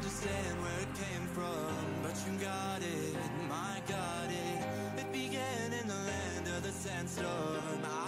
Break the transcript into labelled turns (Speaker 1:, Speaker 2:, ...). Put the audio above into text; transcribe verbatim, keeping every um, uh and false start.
Speaker 1: understand where it came from, but you got it, my got it. It began in the land of the sandstorm. I